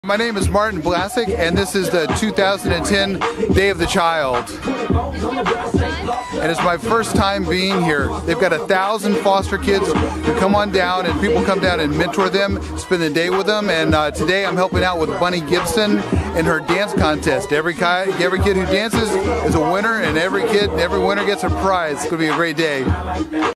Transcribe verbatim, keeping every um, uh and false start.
My name is Martin Blasick, and this is the two thousand ten Day of the Child. And it's my first time being here. They've got a thousand foster kids who come on down, and people come down and mentor them, spend the day with them. And uh, today I'm helping out with Bunny Gilbson in her dance contest. Every, ki every kid who dances is a winner, and every kid, every winner gets a prize. It's going to be a great day.